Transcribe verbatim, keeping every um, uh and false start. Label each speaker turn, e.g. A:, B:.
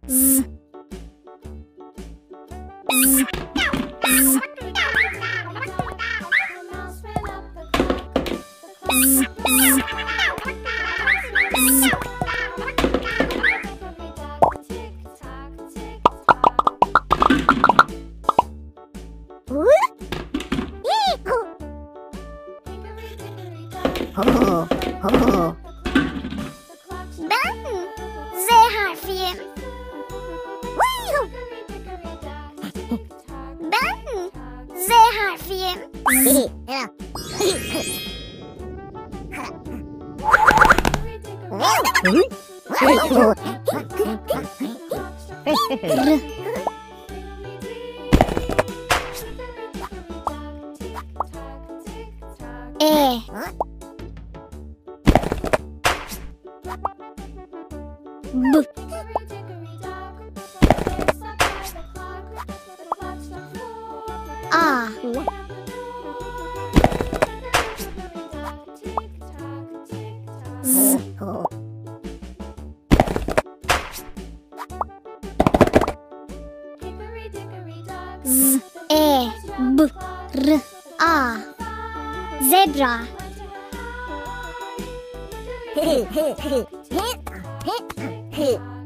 A: Z. Z.
B: Ho, ho.
A: Ben Z harfiyim. Ben Z harfiyim. R. E. B. A. Z. Z. E. B. R. A. Zebra.
B: He, he, he, he, he, he.